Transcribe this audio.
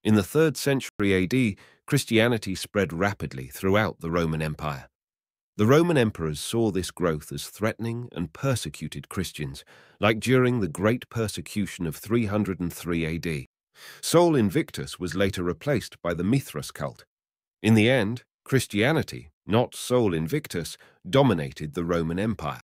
In the 3rd century AD, Christianity spread rapidly throughout the Roman Empire. The Roman emperors saw this growth as threatening and persecuted Christians, like during the Great Persecution of 303 AD. Sol Invictus was later replaced by the Mithras cult. In the end, Christianity, not Sol Invictus, dominated the Roman Empire.